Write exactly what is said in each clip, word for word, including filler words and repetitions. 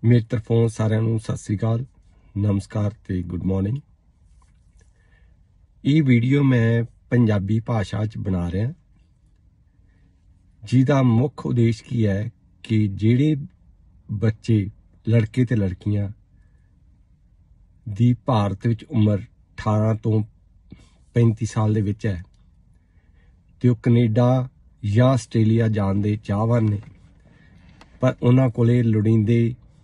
मेरी तरफों सारिਆਂ ਨੂੰ ਸਤਿ ਸ੍ਰੀ ਅਕਾਲ, ਨਮਸਕਾਰ ਤੇ ਗੁੱਡ ਮਾਰਨਿੰਗ। ਇਹ ਵੀਡੀਓ ਮੈਂ ਪੰਜਾਬੀ ਭਾਸ਼ਾ 'ਚ ਬਣਾ ਰਿਹਾ, ਜਿਹਦਾ ਮੁੱਖ ਉਦੇਸ਼ ਕੀ ਹੈ ਕਿ ਜਿਹੜੇ ਬੱਚੇ ਲੜਕੇ ਤੇ ਲੜਕੀਆਂ ਦੀ ਭਾਰਤ ਵਿੱਚ ਉਮਰ ਅਠਾਰਾਂ ਤੋਂ ਪੈਂਤੀ ਸਾਲ ਦੇ ਵਿੱਚ ਹੈ ਤੇ ਉਹ ਕੈਨੇਡਾ ਜਾਂ ਆਸਟ੍ਰੇਲੀਆ ਜਾਣ ਦੇ ਚਾਹਵਾਨ ਨੇ, ਪਰ ਉਹਨਾਂ ਕੋਲੇ ਲੋੜੀਂਦੇ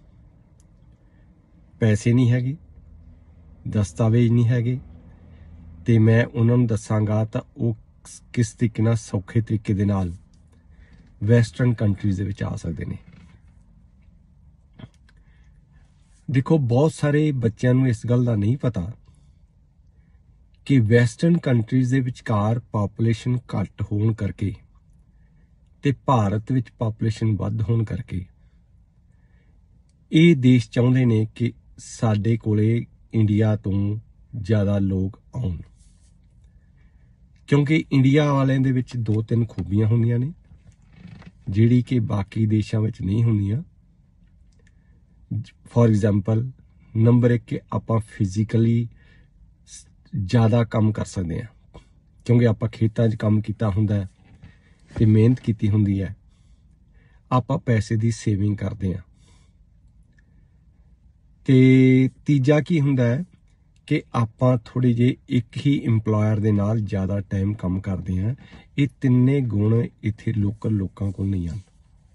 ਪੈਸੇ नहीं हैगे, दस्तावेज नहीं हैगे, ते मैं उन्होंने दसांगा तो वो किस तरीके नाल सौखे तरीके दे नाल वैसटर्न कंट्रीज़ दे विच आ सकदे ने। देखो, बहुत सारे बच्चों नूं इस गल दा नहीं पता कि वैसटर्न कंट्रीज़ दे विचकार पॉपुलेशन घट होण करके ते भारत विच पॉपुलेशन वध होण करके ये देश चाहुंदे ने कि साडे कोले इंडिया तो ज़्यादा लोग आउण, क्योंकि इंडिया वाले दे विच दो तीन खूबियां होंदियां ने जिहड़ी कि बाकी देशों विच नहीं होंदियां। फॉर एग्जाम्पल, नंबर एक कि आपां फिजिकली ज़्यादा काम कर सकते हैं, क्योंकि आपां खेतां 'च काम कीता हुंदा है ते मेहनत कीती हुंदी है। आपां पैसे दी सेविंग करते हैं। ते तीजा की हुंदा है कि आपां थोड़े जे एक ही इंपलॉयर दे नाल ज़्यादा टाइम काम करते हैं। ये तिन्ने गुण इत्थे लोकल लोकां कोल नहीं आन।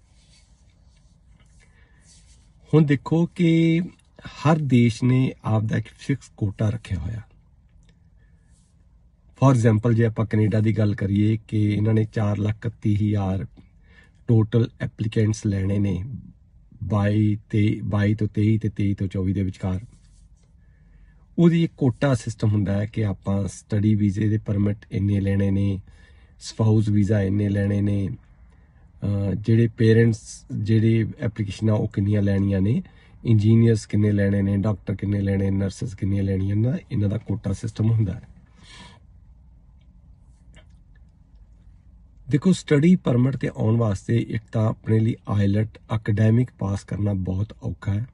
हुण देखो कि हर देश ने आपदा एक फिक्स कोटा रखा होया। फॉर एग्जाम्पल, जे आपां कनेडा की गल करिए कि इन्होंने चार लाख इकत्ती हज़ार टोटल एप्लीकेंट्स लैने ने बाई ते बाई तो तेई ते तेई तो चौबी के विचकार। ਉਹਦੀ एक कोटा सिस्टम ਹੁੰਦਾ है कि ਆਪਾਂ स्टडी वीजे ਦੇ परमिट ਇੰਨੇ ਲੈਣੇ ਨੇ, ਸਪਾਊਸ ਵੀਜ਼ਾ ਇੰਨੇ ਲੈਣੇ ਨੇ, ਜਿਹੜੇ ਪੇਰੈਂਟਸ ਜਿਹੜੇ ਐਪਲੀਕੇਸ਼ਨਾਂ ਉਹ ਕਿੰਨੀਆਂ ਲੈਣੀਆਂ ਨੇ, ਇੰਜੀਨੀਅਰਸ ਕਿੰਨੇ ਲੈਣੇ ਨੇ, ਡਾਕਟਰ ਕਿੰਨੇ ਲੈਣੇ, ਨਰਸਿਸ ਕਿੰਨੀਆਂ ਲੈਣੀਆਂ ਨਾ, ਇਹਨਾਂ ਦਾ ਕੋਟਾ ਸਿਸਟਮ ਹੁੰਦਾ ਹੈ। देखो, स्टडी परमिट ते आने वास्ते एक तो अपने लिए आईलट अकैडमिक पास करना बहुत औखा है,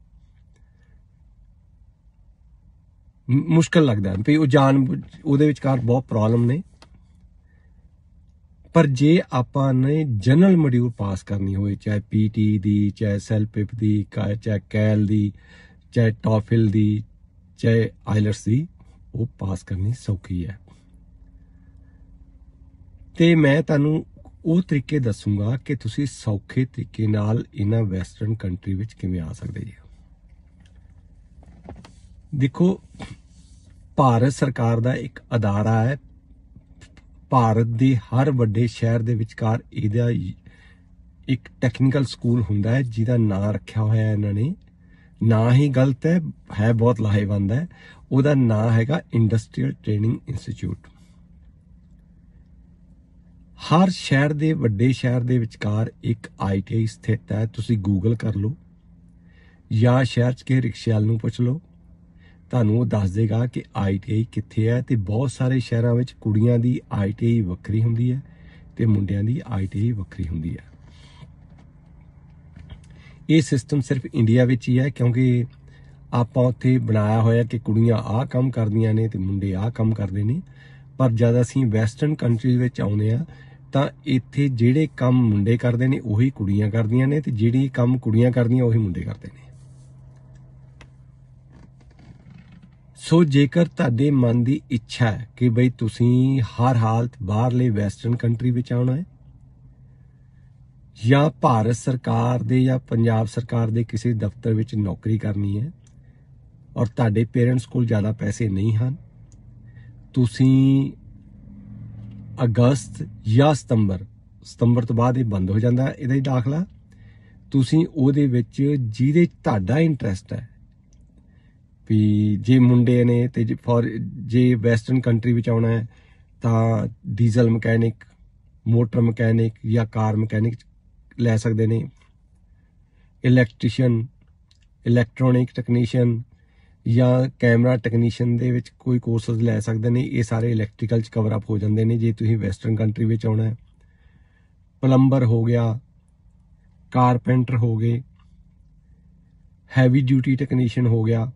मुश्किल लगता है भी वो जान उहदे विचकार बहुत प्रॉब्लम ने। पर जे आपां ने जनरल मॉड्यूल पास करनी होए, चाहे पीटी दी, चाहे सेलपिप दी, चाहे कैल दी, चाहे टॉफिल दी, चाहे आईलट्स दी, वो पास करनी सौखी है। ते मैं तुहानूं वो तरीके दसूंगा कि तुसीं सौखे तरीके नाल इन्हां वैसटर्न कंट्री विच किवें आ सकदे जी। देखो, भारत सरकार दा एक अदारा है, भारत दे हर वड्डे शहर दे विचकार इहदा एक टैक्नीकल स्कूल हुंदा है जिहदा नाम रखा होया इन्हां ने। ना ही गलत है, है बहुत लाहेवंद है। उहदा नाम हैगा इंडस्ट्रीयल ट्रेनिंग इंस्टीट्यूट। हर शहर दे वड्डे शहर दे विचकार एक आई टी आई स्थित है। तुसी गूगल कर लो या शहर च के रिक्शे वाले नूं पुछ लो, तुहानूं वो दस देगा कि आई टी आई कित्थे है। ते बहुत सारे शहरों विच कुड़ियां दी आई टी आई वक्री हुंदी है ते मुंडियां दी आई टी आई वक्री हुंदी है। ये सिस्टम सिर्फ इंडिया विच ही है, क्योंकि आपां उत्थे बनाया होया कि कुड़ियां आ काम करदियां ने ते मुंडे आ काम करदे ने। पर जद असीं वैसटर्न कंट्रीज़ विच आउंदे आ ਤਾਂ ਇੱਥੇ ਜਿਹੜੇ ਕੰਮ ਮੁੰਡੇ ਕਰਦੇ ਨੇ ਉਹੀ ਕੁੜੀਆਂ ਕਰਦੀਆਂ ਨੇ, ਤੇ ਜਿਹੜੀ ਕੰਮ ਕੁੜੀਆਂ ਕਰਦੀਆਂ ਉਹੀ ਮੁੰਡੇ ਕਰਦੇ ਨੇ। ਸੋ ਜੇਕਰ ਤੁਹਾਡੇ ਮਨ ਦੀ ਇੱਛਾ ਹੈ ਕਿ ਬਈ ਤੁਸੀਂ ਹਰ ਹਾਲਤ ਬਾਹਰਲੇ ਵੈਸਟਰਨ ਕੰਟਰੀ ਵਿੱਚ ਆਉਣਾ ਹੈ, ਜਾਂ ਭਾਰਤ ਸਰਕਾਰ ਦੇ ਜਾਂ ਪੰਜਾਬ ਸਰਕਾਰ ਦੇ ਕਿਸੇ ਦਫ਼ਤਰ ਵਿੱਚ ਨੌਕਰੀ ਕਰਨੀ ਹੈ, ਔਰ ਤੁਹਾਡੇ ਪੇਰੈਂਟਸ ਕੋਲ ਜ਼ਿਆਦਾ ਪੈਸੇ ਨਹੀਂ ਹਨ, ਤੁਸੀਂ अगस्त या सितंबर सितंबर तो बाद ये बंद हो जाता है इहदा दाखला, तुसीं उहदे विच जिहदे तुहाडा इंटरस्ट है भी जे मुंडे ने ते फॉर जे वैसटर्न कंट्री विच आउणा है तां डीजल मकैनिक, मोटर मकैनिक या कार मकैनिक लै सकदे ने, इलैक्ट्रीशियन, इलैक्ट्रॉनिक टैक्नीशियन या कैमरा टैक्नीशियन दे विच कोई कोर्सेस लै सकदे ने। ये सारे इलैक्ट्रिकल च कवर अप हो जाते हैं जे तुसीं वैसटर्न कंट्री विच आउणा है। प्लंबर हो गया, कारपेंटर हो गए, हैवी ड्यूटी टैक्नीशियन हो गया,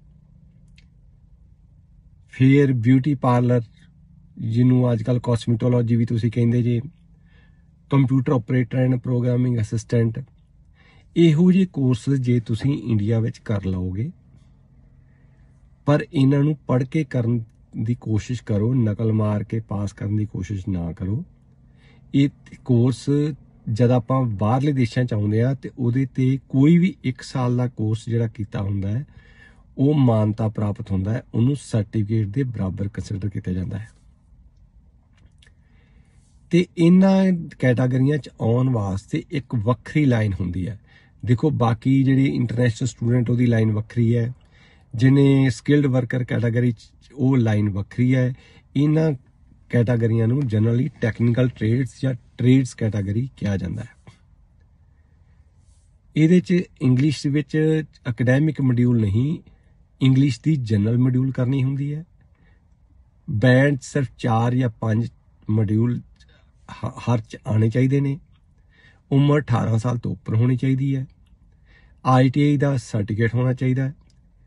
फिर ब्यूटी पार्लर जिन्होंने आजकल कॉस्मेटोलॉजी भी तुसी कहिंदे जे, computer operator and programming assistant, इहो जे कोर्स जे तुसी इंडिया विच कर लओगे, पर इन्हां नूं पढ़ के करन दी कोशिश करो, नकल मार के पास करन दी कोशिश ना करो। ये कोर्स जद आपां बाहरले देशां च आउंदे आ ते उहदे ते कोई भी एक साल दा कोर्स जिहड़ा कीता हुंदा है ਉਹ ਮਾਨਤਾ ਪ੍ਰਾਪਤ ਹੁੰਦਾ ਹੈ, ਉਹਨੂੰ ਸਰਟੀਫਿਕੇਟ ਦੇ ਬਰਾਬਰ ਕੰਸੀਡਰ ਕੀਤਾ ਜਾਂਦਾ ਹੈ। ਤੇ ਇਹਨਾਂ ਕੈਟਾਗਰੀਆਂ 'ਚ ਆਉਣ ਵਾਸਤੇ ਇੱਕ ਵੱਖਰੀ ਲਾਈਨ ਹੁੰਦੀ ਹੈ। ਦੇਖੋ ਬਾਕੀ ਜਿਹੜੇ ਇੰਟਰਨੈਸ਼ਨਲ ਸਟੂਡੈਂਟ ਉਹਦੀ ਲਾਈਨ ਵੱਖਰੀ ਹੈ, ਜਿਹਨੇ ਸਕਿਲਡ ਵਰਕਰ ਕੈਟਾਗਰੀ 'ਚ ਉਹ ਲਾਈਨ ਵੱਖਰੀ ਹੈ। ਇਹਨਾਂ ਕੈਟਾਗਰੀਆਂ ਨੂੰ ਜਨਰਲੀ ਟੈਕਨੀਕਲ ਟ੍ਰੇਡਸ ਜਾਂ ਟ੍ਰੇਡਸ ਕੈਟਾਗਰੀ ਕਿਹਾ ਜਾਂਦਾ ਹੈ। ਇਹਦੇ 'ਚ ਇੰਗਲਿਸ਼ ਵਿੱਚ ਅਕੈਡੈਮਿਕ ਮੋਡਿਊਲ ਨਹੀਂ, ਇੰਗਲਿਸ਼ ਦੀ ਜਨਰਲ ਮੋਡਿਊਲ ਕਰਨੀ ਹੁੰਦੀ ਹੈ। ਬੈਂਡ ਸਿਰਫ ਚਾਰ ਜਾਂ ਪੰਜ ਮੋਡਿਊਲ ਹਰ 'ਚ ਆਉਣੇ ਚਾਹੀਦੇ ਨੇ। ਉਮਰ ਅਠਾਰਾਂ ਸਾਲ ਤੋਂ ਉੱਪਰ ਹੋਣੀ ਚਾਹੀਦੀ ਹੈ। I T I the certificate ਹੋਣਾ ਚਾਹੀਦਾ ਹੈ।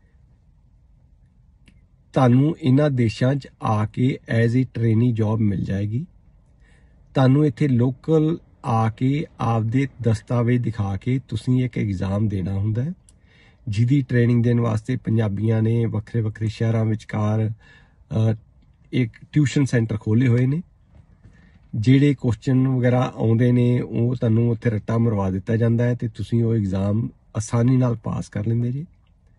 ਤੁਹਾਨੂੰ ਇਹਨਾਂ ਦੇਸ਼ਾਂ 'ਚ ਆ ਕੇ ਐਜ਼ ਏ ਟ੍ਰੇਨੀ ਜੌਬ ਮਿਲ ਜਾਏਗੀ। ਤੁਹਾਨੂੰ ਇੱਥੇ ਲੋਕਲ ਆ ਕੇ ਆਪਦੇ ਦਸਤਾਵੇਜ਼ ਦਿਖਾ ਕੇ ਤੁਸੀਂ ਇੱਕ ਐਗਜ਼ਾਮ ਦੇਣਾ ਹੁੰਦਾ ਹੈ, ਜਿਹਦੀ ਟ੍ਰੇਨਿੰਗ ਦੇਣ ਵਾਸਤੇ ਪੰਜਾਬੀਆਂ ਨੇ ਵੱਖਰੇ ਵੱਖਰੇ ਸ਼ਹਿਰਾਂ ਵਿਚਕਾਰ ਇੱਕ ਟਿਊਸ਼ਨ ਸੈਂਟਰ ਖੋਲ੍ਹੇ ਹੋਏ ਨੇ। ਜਿਹੜੇ ਕੁਐਸਚਨ ਵਗੈਰਾ ਆਉਂਦੇ ਨੇ ਉਹ ਤੁਹਾਨੂੰ ਉੱਥੇ ਰੱਟਾ ਮਰਵਾ ਦਿੱਤਾ ਜਾਂਦਾ ਹੈ ਤੇ ਤੁਸੀਂ ਉਹ ਐਗਜ਼ਾਮ ਆਸਾਨੀ ਨਾਲ ਪਾਸ ਕਰ ਲੈਂਦੇ ਜੀ।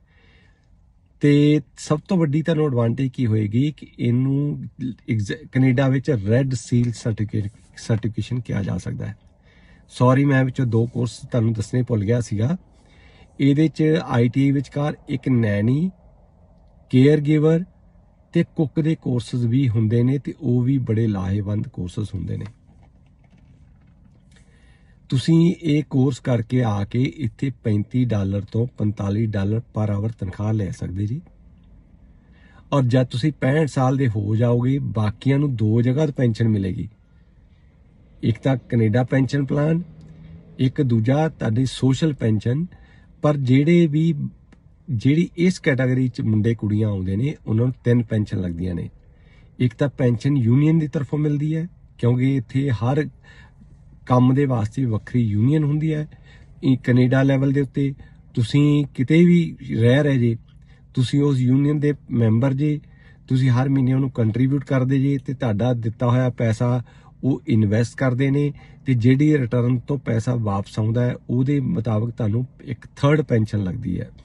ਤੇ ਸਭ ਤੋਂ ਵੱਡੀ ਤੁਹਾਨੂੰ ਐਡਵਾਂਟੇਜ ਕੀ ਹੋਏਗੀ ਕਿ ਇਹਨੂੰ ਕੈਨੇਡਾ ਵਿੱਚ ਰੈੱਡ ਸੀਲ ਸਰਟੀਫਿਕੇਟ ਸਰਟੀਫਿਕੇਸ਼ਨ ਕਿਹਾ ਜਾ ਸਕਦਾ ਹੈ। ਸੌਰੀ ਮੈਂ ਵਿੱਚੋਂ ਦੋ ਕੋਰਸ ਤੁਹਾਨੂੰ ਦੱਸਣੇ ਭੁੱਲ ਗਿਆ ਸੀਗਾ। ਇਹਦੇ 'ਚ ਆਈ ਟੀ ਆਈ ਵਿਚਕਾਰ ਇੱਕ ਨੈਨੀ, ਕੇਅਰ ਗਿਵਰ ਤੇ ਕੁੱਕ ਦੇ ਕੋਰਸਿਸ ਵੀ ਹੁੰਦੇ ਨੇ ਤੇ ਉਹ ਵੀ ਬੜੇ ਲਾਹੇਵੰਦ ਕੋਰਸਿਸ ਹੁੰਦੇ ਨੇ। ਤੁਸੀਂ ਇਹ ਕੋਰਸ ਕਰਕੇ ਆ ਕੇ ਇੱਥੇ ਪੈਂਤੀ ਡਾਲਰ ਤੋਂ ਪੰਤਾਲੀ ਡਾਲਰ ਪਰ ਆਵਰ ਤਨਖਾਹ ਲੈ ਸਕਦੇ ਜੀ। ਔਰ ਜਦ ਤੁਸੀਂ ਪੈਂਹਠ ਸਾਲ ਦੇ ਹੋ ਜਾਓਗੇ, ਬਾਕੀਆਂ ਨੂੰ ਦੋ ਜਗ੍ਹਾ ਤੋਂ ਪੈਨਸ਼ਨ ਮਿਲੇਗੀ। ਇੱਕ ਤਾਂ ਕੈਨੇਡਾ ਪੈਨਸ਼ਨ ਪਲਾਨ, ਇੱਕ ਦੂਜਾ ਤੁਹਾਡੀ ਸੋਸ਼ਲ ਪੈਨਸ਼ਨ। ਪਰ ਜਿਹੜੇ ਵੀ ਜਿਹੜੀ ਇਸ ਕੈਟਾਗਰੀ 'ਚ ਮੁੰਡੇ ਕੁੜੀਆਂ ਆਉਂਦੇ ਨੇ ਉਹਨਾਂ ਨੂੰ ਤਿੰਨ ਪੈਨਸ਼ਨ ਲੱਗਦੀਆਂ ਨੇ। ਇੱਕ ਤਾਂ ਪੈਨਸ਼ਨ ਯੂਨੀਅਨ ਦੀ ਤਰਫੋਂ ਮਿਲਦੀ ਹੈ, ਕਿਉਂਕਿ ਇੱਥੇ ਹਰ ਕੰਮ ਦੇ ਵਾਸਤੇ ਵੱਖਰੀ ਯੂਨੀਅਨ ਹੁੰਦੀ ਹੈ। ਕੈਨੇਡਾ ਲੈਵਲ ਦੇ ਉੱਤੇ ਤੁਸੀਂ ਕਿਤੇ ਵੀ ਰਹਿ ਰਹੇ ਜੇ, ਤੁਸੀਂ ਉਸ ਯੂਨੀਅਨ ਦੇ ਮੈਂਬਰ ਜੇ, ਤੁਸੀਂ ਹਰ ਮਹੀਨੇ ਉਹਨੂੰ ਕੰਟਰੀਬਿਊਟ ਕਰਦੇ ਜੇ ਤੇ ਤੁਹਾਡਾ ਦਿੱਤਾ ਹੋਇਆ ਪੈਸਾ ਉਹ ਇਨਵੈਸਟ ਕਰਦੇ ਨੇ ਤੇ ਜਿਹੜੀ ਰਿਟਰਨ ਤੋਂ ਪੈਸਾ ਵਾਪਸ ਆਉਂਦਾ ਹੈ ਉਹਦੇ ਮੁਤਾਬਕ ਤੁਹਾਨੂੰ ਇੱਕ ਥਰਡ ਪੈਨਸ਼ਨ ਲੱਗਦੀ ਹੈ।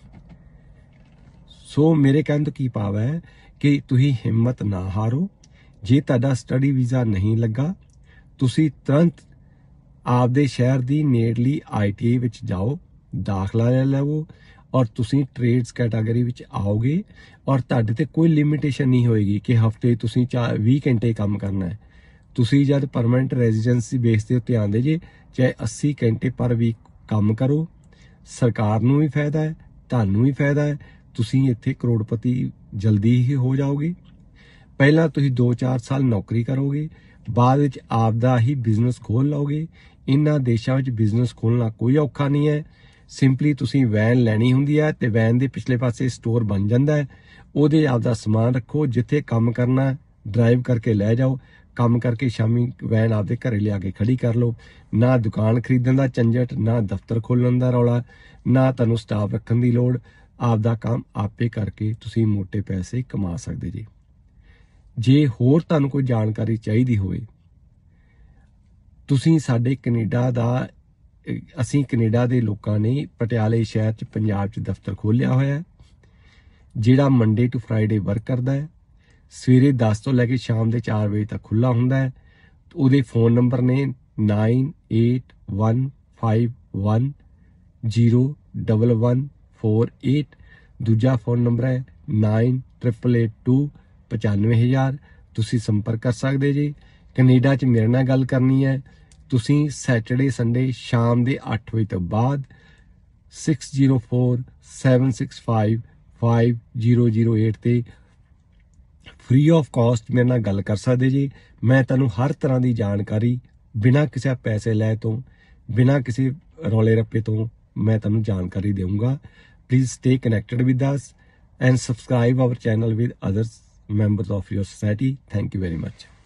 ਸੋ ਮੇਰੇ ਕਹਿਣ ਤੋਂ ਕੀ ਭਾਵ ਹੈ ਕਿ ਤੁਸੀਂ ਹਿੰਮਤ ਨਾ ਹਾਰੋ। ਜੇ ਤੁਹਾਡਾ ਸਟੱਡੀ ਵੀਜ਼ਾ ਨਹੀਂ ਲੱਗਾ, ਤੁਸੀਂ ਤੁਰੰਤ ਆਪਦੇ ਸ਼ਹਿਰ ਦੀ ਨੇੜਲੀ ਆਈ ਟੀ ਆਈ ਵਿੱਚ ਜਾਓ, ਦਾਖਲਾ ਲੈ ਲਵੋ ਔਰ ਤੁਸੀਂ ਟ੍ਰੇਡਸ ਕੈਟਾਗਰੀ ਵਿੱਚ ਆਓਗੇ। ਔਰ ਤੁਹਾਡੇ ਤੇ ਕੋਈ ਲਿਮਿਟੇਸ਼ਨ ਨਹੀਂ ਹੋਏਗੀ ਕਿ ਹਫਤੇ ਤੁਸੀਂ ਚਾਰ ਵੀਹ ਘੰਟੇ ਕੰਮ ਕਰਨਾ ਹੈ। ਤੁਸੀਂ ਜਦ ਪਰਮਾਨੈਂਟ ਰੈਜ਼ੀਡੈਂਸੀ ਬੇਸ ਦੇ ਉੱਤੇ ਆਉਂਦੇ ਜੇ, ਚਾਹੇ ਅੱਸੀ ਘੰਟੇ ਪਰ ਵੀਕ ਕੰਮ ਕਰੋ। ਸਰਕਾਰ ਨੂੰ ਵੀ ਫਾਇਦਾ ਹੈ, ਤੁਹਾਨੂੰ ਵੀ ਫਾਇਦਾ ਹੈ। ਤੁਸੀਂ ਇੱਥੇ ਕਰੋੜਪਤੀ ਜਲਦੀ ਹੀ ਹੋ ਜਾਓਗੇ। ਪਹਿਲਾਂ ਤੁਸੀਂ ਦੋ ਚਾਰ ਸਾਲ ਨੌਕਰੀ ਕਰੋਗੇ, ਬਾਅਦ ਵਿੱਚ ਆਪਦਾ ਹੀ ਬਿਜ਼ਨਸ ਖੋਲ੍ਹ ਲਓਗੇ। ਇਹਨਾਂ ਦੇਸ਼ਾਂ ਵਿੱਚ ਬਿਜ਼ਨਸ ਖੋਲ੍ਹਣਾ ਕੋਈ ਔਖਾ ਨਹੀਂ ਹੈ। ਸਿੰਪਲੀ ਤੁਸੀਂ ਵੈਨ ਲੈਣੀ ਹੁੰਦੀ ਹੈ ਤੇ ਵੈਨ ਦੇ ਪਿਛਲੇ ਪਾਸੇ ਸਟੋਰ ਬਣ ਜਾਂਦਾ ਹੈ, ਉਹਦੇ ਆਪਦਾ ਸਮਾਨ ਰੱਖੋ, ਜਿੱਥੇ ਕੰਮ ਕਰਨਾ ਡਰਾਈਵ ਕਰਕੇ ਲੈ ਜਾਓ। ਕੰਮ ਕਰਕੇ ਸ਼ਾਮੀ ਵੈਨ ਆਪਦੇ ਘਰੇ ਲਿਆ ਕੇ ਖੜੀ ਕਰ ਲਓ। ਨਾ ਦੁਕਾਨ ਖਰੀਦਣ ਦਾ ਝੰਜਟ, ਨਾ ਦਫ਼ਤਰ ਖੋਲ੍ਹਣ ਦਾ ਰੌਲਾ, ਨਾ ਤੁਹਾਨੂੰ ਸਟਾਫ ਰੱਖਣ ਦੀ ਲੋੜ। ਆਪਦਾ ਕੰਮ ਆਪੇ ਕਰਕੇ ਤੁਸੀਂ ਮੋਟੇ ਪੈਸੇ ਕਮਾ ਸਕਦੇ ਜੀ। ਜੇ ਹੋਰ ਤੁਹਾਨੂੰ ਕੋਈ ਜਾਣਕਾਰੀ ਚਾਹੀਦੀ ਹੋਵੇ, ਤੁਸੀਂ ਸਾਡੇ ਕੈਨੇਡਾ ਦਾ ਅਸੀਂ ਕੈਨੇਡਾ ਦੇ ਲੋਕਾਂ ਨੇ ਪਟਿਆਲੇ ਸ਼ਹਿਰ 'ਚ ਪੰਜਾਬ 'ਚ ਦਫ਼ਤਰ ਖੋਲ੍ਹਿਆ ਹੋਇਆ ਹੈ, ਜਿਹੜਾ ਮੰਡੇ ਟੂ ਫਰਾਈਡੇ ਵਰਕ ਕਰਦਾ ਹੈ। ਸਵੇਰੇ ਦਸ ਤੋਂ ਲੈ ਕੇ ਸ਼ਾਮ ਦੇ ਚਾਰ ਵਜੇ ਤੱਕ ਖੁੱਲ੍ਹਾ ਹੁੰਦਾ ਹੈ। ਉਹਦੇ ਫ਼ੋਨ ਨੰਬਰ ਨੇ nine eight one five one zero double one four eight. ਦੂਜਾ ਫ਼ੋਨ ਨੰਬਰ ਹੈ ਨਾਈਨ ਟ੍ਰਿਪਲ ਏਟ ਟੂ ਪਚਾਨਵੇਂ ਹਜ਼ਾਰ। ਤੁਸੀਂ ਸੰਪਰਕ ਕਰ ਸਕਦੇ ਜੀ। ਕੈਨੇਡਾ 'ਚ ਮੇਰੇ ਨਾਲ ਗੱਲ ਕਰਨੀ ਹੈ, ਤੁਸੀਂ ਸੈਟਰਡੇ ਸੰਡੇ ਸ਼ਾਮ ਦੇ ਅੱਠ ਵਜੇ ਤੋਂ ਬਾਅਦ six zero four seven six five five zero zero eight 'ਤੇ ਫ੍ਰੀ ਆਫ ਕਾਸਟ ਮੇਰੇ ਨਾਲ ਗੱਲ ਕਰ ਸਕਦੇ ਜੀ। ਮੈਂ ਤੁਹਾਨੂੰ ਹਰ ਤਰ੍ਹਾਂ ਦੀ ਜਾਣਕਾਰੀ ਬਿਨਾਂ ਕਿਸੇ ਪੈਸੇ ਲੈ ਤੋਂ, ਬਿਨਾਂ ਕਿਸੇ ਰੌਲੇ ਰੱਪੇ ਤੋਂ ਮੈਂ ਤੁਹਾਨੂੰ ਜਾਣਕਾਰੀ ਦੇਵਾਂਗਾ। Please stay connected with us and subscribe our channel with other members of your society. Thank you very much.